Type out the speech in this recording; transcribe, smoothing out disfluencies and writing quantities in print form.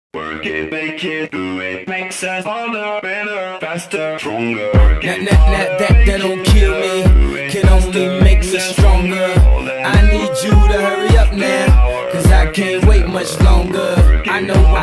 Work it, make it, do it. Makes us harder, better, faster, stronger. That don't kill me, can only make me stronger. I need you to hurry up now, cause I can't wait much longer. I know